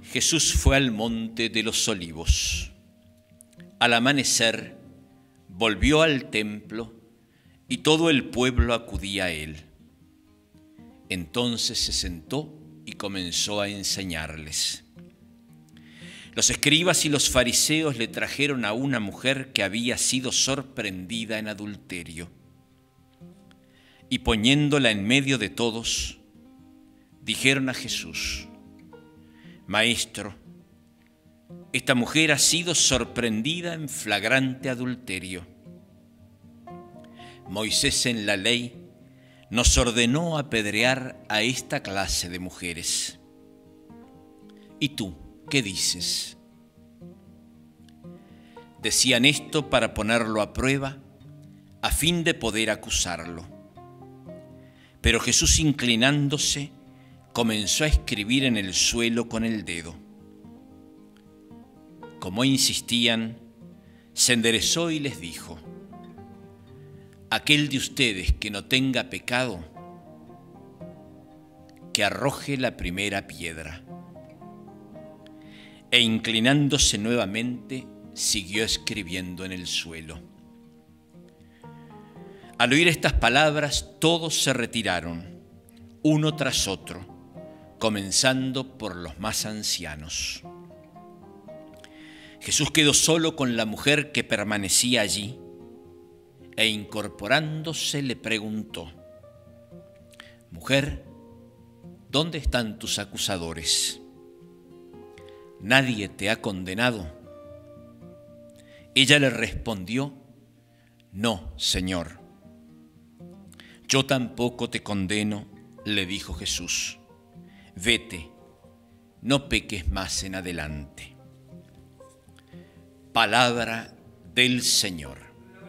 Jesús fue al monte de los Olivos. Al amanecer, volvió al templo y todo el pueblo acudía a él. Entonces se sentó y comenzó a enseñarles. Los escribas y los fariseos le trajeron a una mujer que había sido sorprendida en adulterio. Y poniéndola en medio de todos, dijeron a Jesús: Maestro, esta mujer ha sido sorprendida en flagrante adulterio. Moisés en la ley nos ordenó apedrear a esta clase de mujeres. ¿Y tú qué dices? Decían esto para ponerlo a prueba, a fin de poder acusarlo. Pero Jesús, inclinándose, comenzó a escribir en el suelo con el dedo. Como insistían, se enderezó y les dijo: aquel de ustedes que no tenga pecado, que arroje la primera piedra. E inclinándose nuevamente, siguió escribiendo en el suelo. Al oír estas palabras, todos se retiraron, uno tras otro, comenzando por los más ancianos. Jesús quedó solo con la mujer que permanecía allí, e incorporándose le preguntó: Mujer, ¿dónde están tus acusadores? ¿Nadie te ha condenado? Ella le respondió: No, Señor. Yo tampoco te condeno, le dijo Jesús. Vete, no peques más en adelante. Palabra del Señor.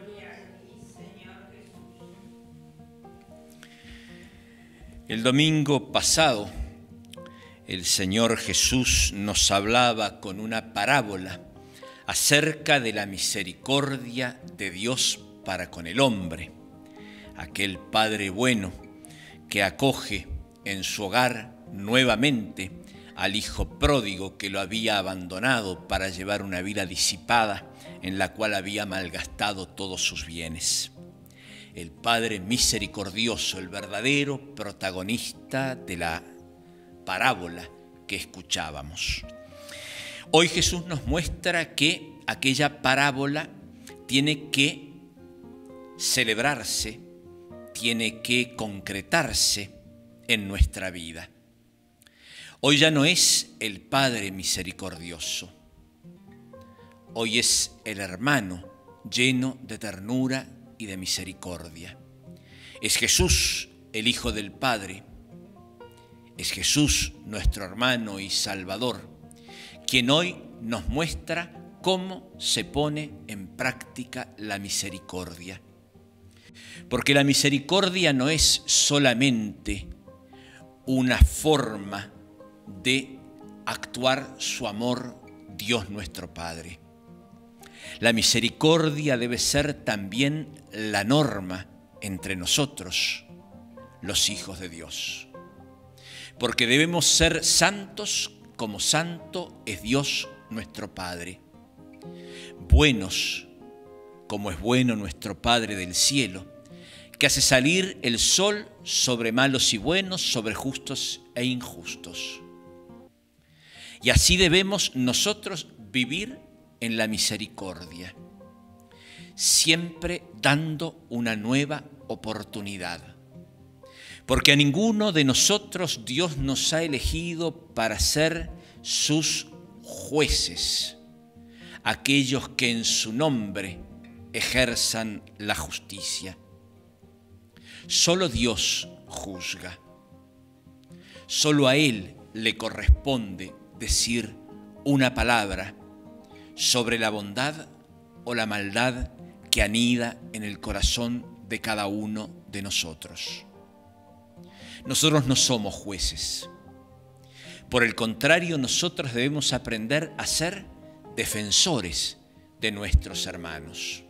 El domingo pasado, el Señor Jesús nos hablaba con una parábola acerca de la misericordia de Dios para con el hombre, aquel Padre bueno que acoge en su hogar nuevamente al hijo pródigo que lo había abandonado para llevar una vida disipada en la cual había malgastado todos sus bienes. El Padre misericordioso, el verdadero protagonista de la parábola que escuchábamos. Hoy Jesús nos muestra que aquella parábola tiene que celebrarse, tiene que concretarse en nuestra vida. Hoy ya no es el Padre misericordioso, hoy es el hermano lleno de ternura y de misericordia. Es Jesús, el Hijo del Padre, es Jesús, nuestro hermano y Salvador, quien hoy nos muestra cómo se pone en práctica la misericordia. Porque la misericordia no es solamente una forma de actuar su amor Dios nuestro Padre. La misericordia debe ser también la norma entre nosotros, los hijos de Dios. Porque debemos ser santos como santo es Dios nuestro Padre. Buenos como es bueno nuestro Padre del cielo, que hace salir el sol sobre malos y buenos, sobre justos e injustos. Y así debemos nosotros vivir en la misericordia, siempre dando una nueva oportunidad. Porque a ninguno de nosotros Dios nos ha elegido para ser sus jueces, aquellos que en su nombre ejerzan la justicia. Solo Dios juzga. Solo a Él le corresponde decir una palabra sobre la bondad o la maldad que anida en el corazón de cada uno de nosotros. Nosotros no somos jueces. Por el contrario, nosotros debemos aprender a ser defensores de nuestros hermanos.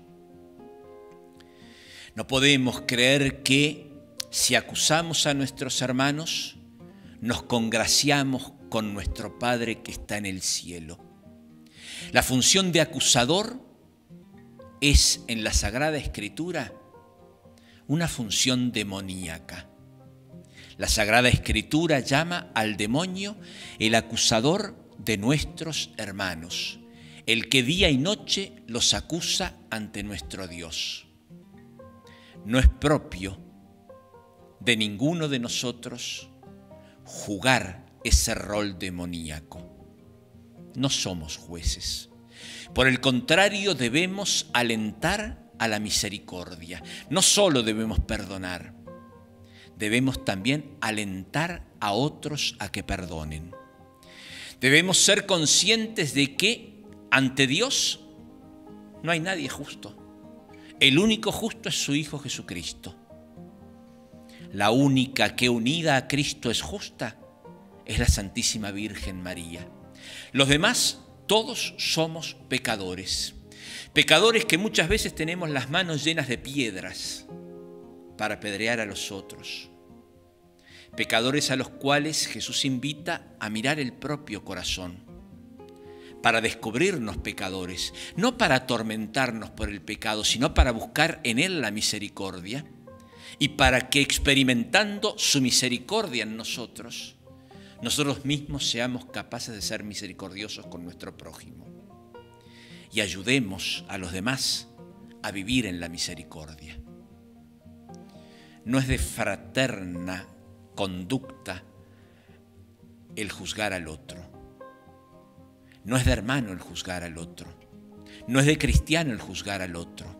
No podemos creer que si acusamos a nuestros hermanos, nos congraciamos con nuestro Padre que está en el cielo. La función de acusador es en la Sagrada Escritura una función demoníaca. La Sagrada Escritura llama al demonio el acusador de nuestros hermanos, el que día y noche los acusa ante nuestro Dios. No es propio de ninguno de nosotros jugar ese rol demoníaco. No somos jueces. Por el contrario, debemos alentar a la misericordia. No solo debemos perdonar, debemos también alentar a otros a que perdonen. Debemos ser conscientes de que ante Dios no hay nadie justo. El único justo es su Hijo Jesucristo. La única que unida a Cristo es justa es la Santísima Virgen María. Los demás, todos somos pecadores. Pecadores que muchas veces tenemos las manos llenas de piedras para apedrear a los otros. Pecadores a los cuales Jesús invita a mirar el propio corazón, para descubrirnos pecadores, no para atormentarnos por el pecado, sino para buscar en Él la misericordia y para que experimentando su misericordia en nosotros mismos seamos capaces de ser misericordiosos con nuestro prójimo y ayudemos a los demás a vivir en la misericordia. No es de fraterna conducta el juzgar al otro. No es de hermano el juzgar al otro. No es de cristiano el juzgar al otro.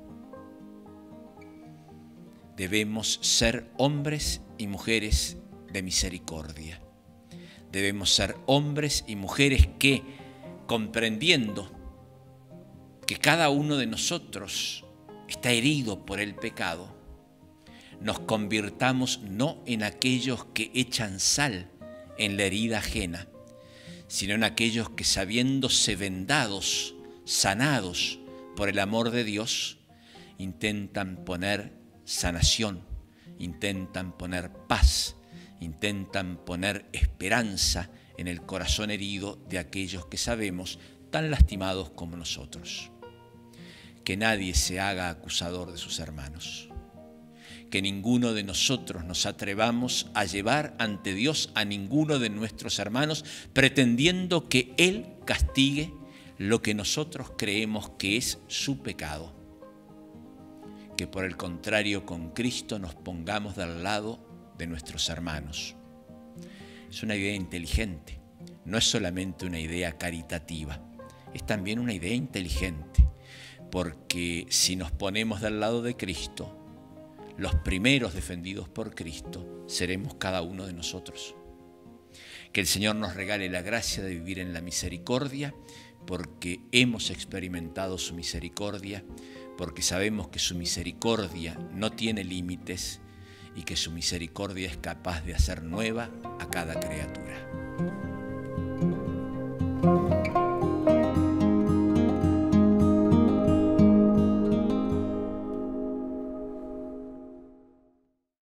Debemos ser hombres y mujeres de misericordia. Debemos ser hombres y mujeres que, comprendiendo que cada uno de nosotros está herido por el pecado, nos convirtamos no en aquellos que echan sal en la herida ajena, sino en aquellos que, sabiéndose vendados, sanados por el amor de Dios, intentan poner sanación, intentan poner paz, intentan poner esperanza en el corazón herido de aquellos que sabemos tan lastimados como nosotros. Que nadie se haga acusador de sus hermanos. Que ninguno de nosotros nos atrevamos a llevar ante Dios a ninguno de nuestros hermanos pretendiendo que Él castigue lo que nosotros creemos que es su pecado. Que por el contrario con Cristo nos pongamos del lado de nuestros hermanos. Es una idea inteligente, no es solamente una idea caritativa, es también una idea inteligente, porque si nos ponemos del lado de Cristo, los primeros defendidos por Cristo seremos cada uno de nosotros. Que el Señor nos regale la gracia de vivir en la misericordia, porque hemos experimentado su misericordia, porque sabemos que su misericordia no tiene límites y que su misericordia es capaz de hacer nueva a cada criatura.